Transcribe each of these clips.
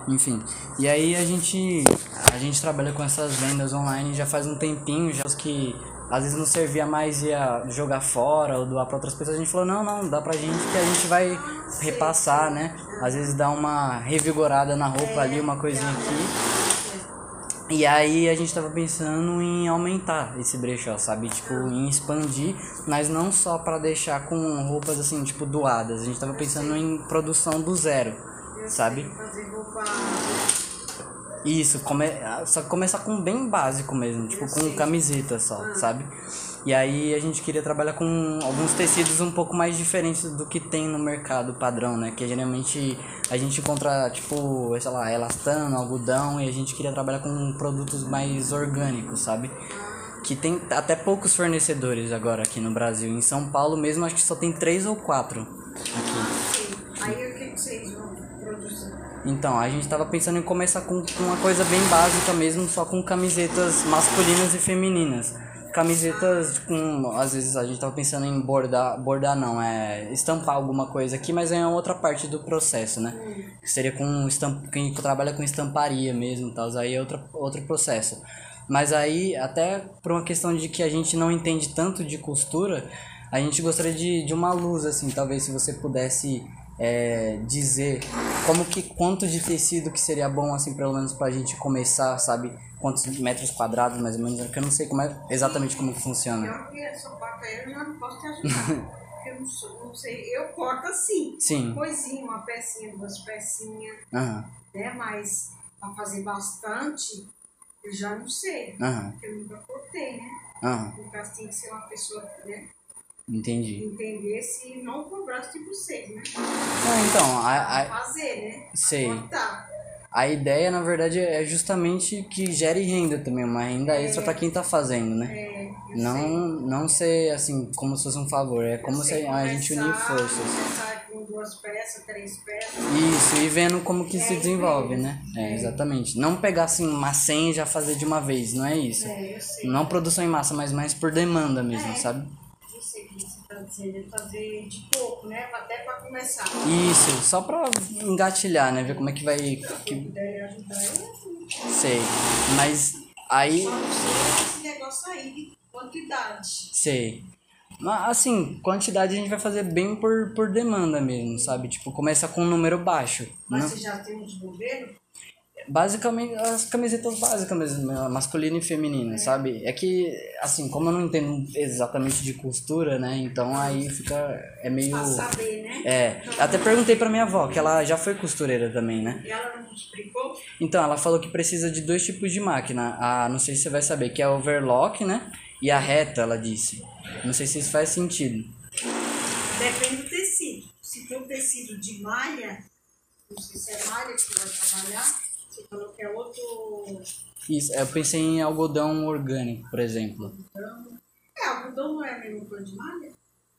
Enfim, e aí a gente trabalha com essas vendas online já faz um tempinho, já os que às vezes não servia mais ia jogar fora ou doar para outras pessoas, a gente falou, não, dá pra gente que a gente vai repassar, né? Às vezes dá uma revigorada na roupa ali, uma coisinha aqui. E aí a gente tava pensando em aumentar esse brechó, sabe? Tipo, em expandir, mas não só pra deixar com roupas assim, tipo, doadas. A gente tava pensando em produção do zero, sabe? Fazer roupa. Isso, só que começar com bem básico mesmo, tipo com camiseta só, sabe? E aí a gente queria trabalhar com alguns tecidos um pouco mais diferentes do que tem no mercado padrão, né? Que geralmente a gente encontra, tipo, sei lá, elastano, algodão, e a gente queria trabalhar com produtos mais orgânicos, sabe? Que tem até poucos fornecedores agora aqui no Brasil. Em São Paulo mesmo acho que só tem 3 ou 4 aqui. Aí o que vocês vão produzir? Então, a gente tava pensando em começar com uma coisa bem básica mesmo, só com camisetas masculinas e femininas. Camisetas com, às vezes a gente tava pensando em bordar não, estampar alguma coisa aqui, mas é outra parte do processo, né? Que seria com quem trabalha com estamparia mesmo e tal, aí é outro processo. Mas aí, até por uma questão de que a gente não entende tanto de costura, a gente gostaria de uma luz, assim, talvez se você pudesse dizer quanto de tecido que seria bom, assim, pelo menos pra gente começar, sabe? Quantos metros quadrados, mais ou menos, porque eu não sei exatamente como que funciona. Eu que essa parte aí eu já não posso te ajudar. Porque eu não sei, eu corto assim. Sim. Coisinha, uma pecinha, duas pecinhas. Aham. Né? Mas pra fazer bastante, eu já não sei. Aham. Porque eu nunca cortei, né? Aham. No caso tem que ser uma pessoa, né? Entendi. Entender se não cobrasse de vocês, né? Não, então, fazer, né? sei. Cortar. A ideia, na verdade, é justamente que gere renda também, uma renda extra pra quem tá fazendo, né? Não ser assim, como se fosse um favor, é como se a gente unir forças. Começar com 2 peças, 3 peças. Isso, e vendo como que se desenvolve, né? Exatamente. Não pegar assim uma 100 e já fazer de uma vez, não é isso. Eu sei. Não produção em massa, mas mais por demanda mesmo, sabe? Eu sei que você tá dizendo, é fazer de pouco, né? Até pra começar. Isso, só pra engatilhar, né? Ver como é que vai. Se puder ajudar, eu Sei. Mas aí. só não sei esse negócio aí de quantidade. Sei. Mas assim, quantidade a gente vai fazer bem por demanda mesmo, sabe? Tipo, começa com um número baixo. Mas Não? você já tem uns modelos? Basicamente, as camisetas básicas mesmo, masculina e feminina, sabe? É que, assim, como eu não entendo exatamente de costura, né? Então aí fica, é meio... Pra saber, né? Até perguntei pra minha avó, que ela já foi costureira também, né? E ela não explicou? Então, ela falou que precisa de 2 tipos de máquina. Não sei se você vai saber, que é a overlock, né? E a reta, ela disse. Não sei se isso faz sentido. Depende do tecido. Se for tecido de malha, não sei se é malha que você vai trabalhar, você falou que é outro... Isso, eu pensei em algodão orgânico, por exemplo. Algodão não é a mesma coisa de malha?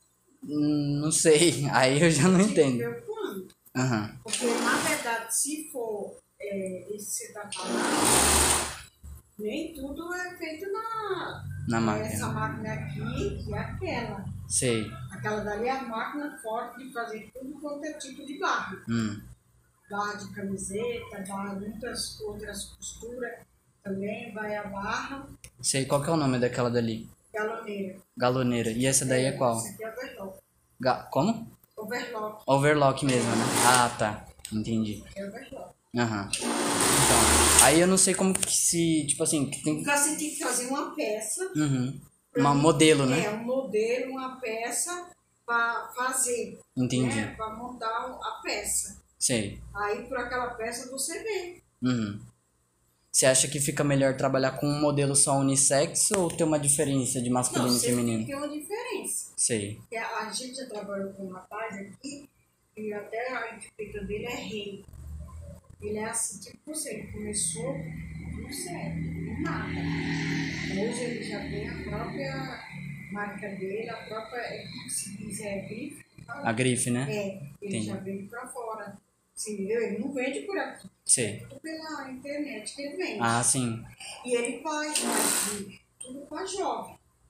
Não sei, aí eu já não entendo. Preocupando. Aham. Porque, na verdade, se for esse que você está falando, nem tudo é feito Na máquina. Essa máquina aqui e aquela. Sei. Aquela dali é a máquina forte de fazer tudo quanto é tipo de barra. Barra de camiseta, barra de muitas outras costuras. Também vai a barra. Sei, qual que é o nome daquela dali? Galoneira. Galoneira. E essa daí é qual? Essa aqui é overlock. Como? Overlock. Overlock mesmo, né? Ah, tá. Entendi. É overlock. Aham. Então, aí eu não sei como que se, tipo assim, que tem... Então você tem que fazer uma peça. Uma modelo, né? Um modelo, uma peça para fazer. Entendi. Né? Para montar a peça. Sei. Aí por aquela peça você vê. Você acha que fica melhor trabalhar com um modelo só unissex ou ter uma diferença de masculino e feminino? Tem uma diferença. Sei. Porque a gente já trabalhou com um rapaz aqui e até a etiqueta dele é rei. Ele é assim, tipo você, ele começou do zero, do nada. Hoje ele já tem a própria marca dele, a própria, como se diz, grife. A grife, né? Ele Entendi. já vende pra fora. Assim, entendeu? Ele não vende por aqui. Sei. Tudo pela internet que ele vende. Sim. E ele faz tudo com a jovem.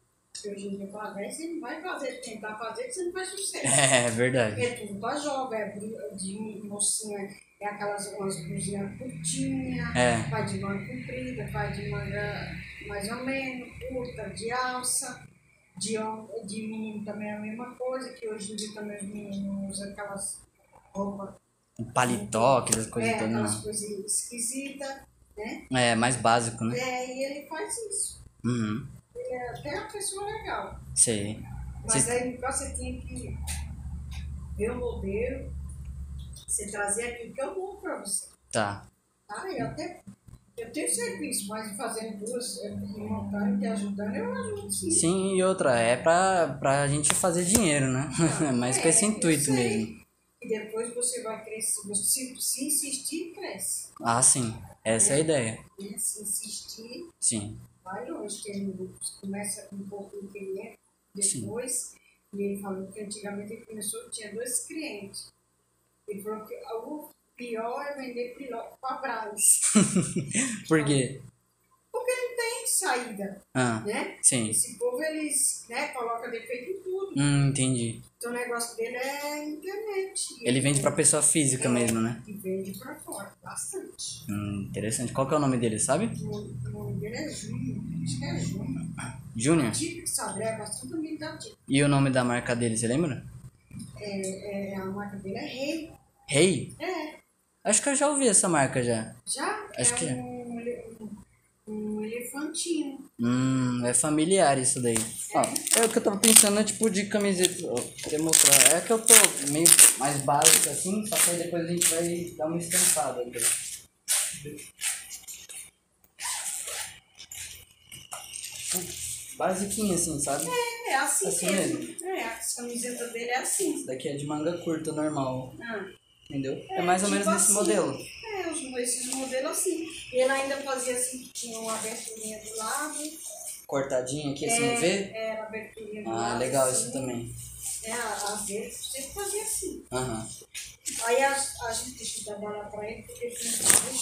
que hoje em dia para 10 você não vai fazer, tentar fazer que você não faz sucesso. É verdade. É tudo pra jovem, é de mocinha, é aquelas umas blusinhas curtinhas, É. vai de manga comprida, vai de manga mais ou menos, curta, de alça, de menino também é a mesma coisa, que hoje em dia também os meninos usam aquelas roupas. Um paletó, aquelas coisas todas, Aquelas não. coisas esquisitas, né? É, mais básico, né? E ele faz isso. Uhum. Ele é até uma pessoa legal. Sei. Mas aí você tinha que ver o modelo, você trazer aquilo que eu dou pra você. Tá. Ah, eu tenho serviço, mas fazendo duas, montando e ajudando, eu ajudo sim. Sim, e outra, é pra gente fazer dinheiro, né? Mas com esse intuito mesmo. E depois você vai crescer, se insistir, cresce. Ah, sim. Essa é a ideia. Né? Se insistir, Sim. vai longe, começa com um pouco de cliente, depois, e ele falou que antigamente ele começou, tinha 2 clientes. Ele falou que o pior é vender para Brás. Por quê? Porque não tem saída, Ah, né? sim. Esse povo, eles, né, colocam defeito em tudo. Entendi. Então o negócio dele é internet. Ele vende pra pessoa física mesmo, né? E vende para fora, bastante. Interessante. Qual que é o nome dele, sabe? O nome dele é Júnior, acho que é Júnior. Júnior? Tipo, sabe, é bastante amigo da Tipo. E o nome da marca dele, você lembra? A marca dele é Rei. Rei? É, Acho que eu já ouvi essa marca já. já Acho é que é. um elefantino. É familiar isso daí. Ó, é o que eu tava pensando, é tipo de camiseta. Ó, quer mostrar? É que eu tô meio mais básico assim, só que aí depois a gente vai dar uma estampada aqui. Basiquinho assim, sabe? É assim, Assim mesmo. A camiseta dele é assim. Esse daqui é de manga curta, normal. Ah, Entendeu? É mais ou menos nesse modelo. Esses modelos assim. E ele ainda fazia assim, que tinha uma aberturinha do lado. Cortadinho aqui assim no V? Era aberturinha do lado. Ah, legal assim. isso também. Às vezes sempre fazia assim. Aham. Aí a gente deixa de trabalhar pra ele porque ele tinha que fazer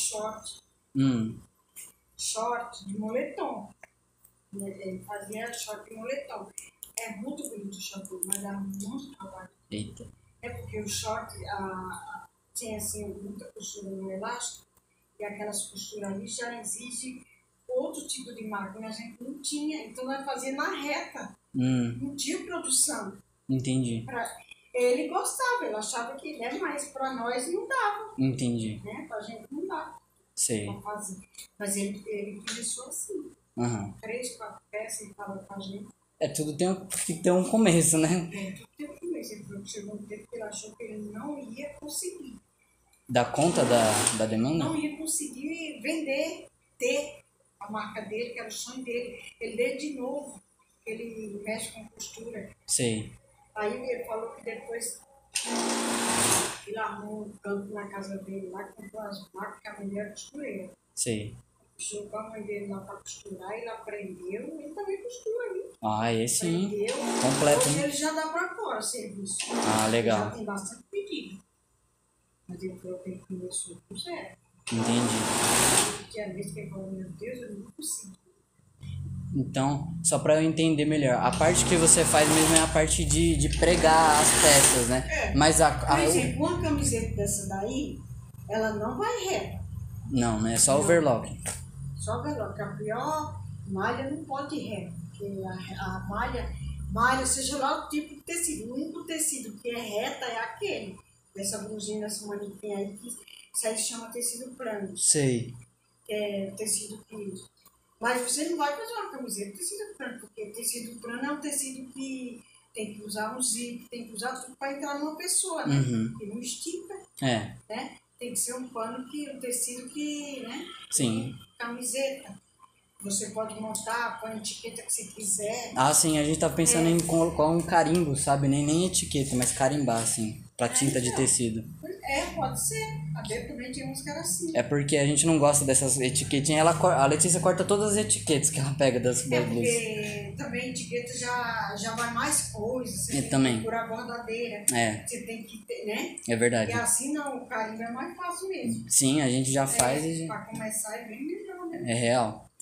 short de moletom. Ele fazia short de moletom. É muito bonito o short, mas dá muito trabalho. Eita. É porque o short tem assim muita costura no elástico e aquelas costuras ali já exige outro tipo de máquina. A gente não tinha, então nós fazia na reta. Não tinha produção. Entendi. Ele gostava, ele achava que mas para nós não dava. Entendi. Né? Pra gente não dava. Sei. Pra fazer. Mas ele começou assim. 3, 4 peças e falou pra gente. Tudo tem que ter um começo, né? Tudo tem um começo. Ele falou que chegou um tempo que ele achou que ele não ia conseguir. Dá conta da demanda? Não ia conseguir vender, ter a marca dele, que era o sonho dele. Ele lê de novo, ele mexe com costura. Sei. Aí ele falou que depois ele arrumou um campo na casa dele lá, comprou as máquinas, que a mulher era costureira. Sei. Jogou a mãe dele lá para costurar, ele aprendeu, ele também costura ali. Ah, esse sim. Aprendeu. Completo, Hoje né? ele já dá para fora o serviço. Ah, legal. Já tem bastante pedido. Mas ele falou que ele começou com zero. Entendi. Tinha vez que ele falou, meu Deus, eu não consigo. Então, só pra eu entender melhor, a parte que você faz mesmo é a parte de pregar as peças, né? Mas Por exemplo, uma camiseta dessa daí, ela não vai reta. Não, né? É só overlock. Só overlock. A pior malha não pode ir reta. Porque a malha, seja lá o tipo de tecido. O único tecido que é reta é aquele. Dessa blusinha, dessa manequim aí, que isso aí se chama tecido plano. Sei. É tecido que... Mas você não vai fazer uma camiseta de tecido plano, porque tecido plano é um tecido que tem que usar um zíper, tem que usar tudo para entrar numa pessoa, né? Que não estica, né? Tem que ser um pano um tecido que, né? Sim. Camiseta. Você pode montar, põe a etiqueta que você quiser. Ah, sim, a gente tá pensando em colocar um carimbo, sabe? Nem etiqueta, mas carimbar, assim, pra tinta de tecido. Pode ser. Até também tem uns que era assim. É porque a gente não gosta dessas etiquetinhas. A Letícia corta todas as etiquetas que ela pega das blusas. Porque também etiqueta já vai mais coisas. Você tem também. que procurar bordadeira. Você tem que ter, né? É verdade. E assim não, o carimbo é mais fácil mesmo. Sim, a gente já faz e... Pra começar é bem melhor, né? É real.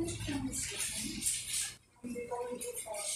de camiseta, né? Camiseta muito forte.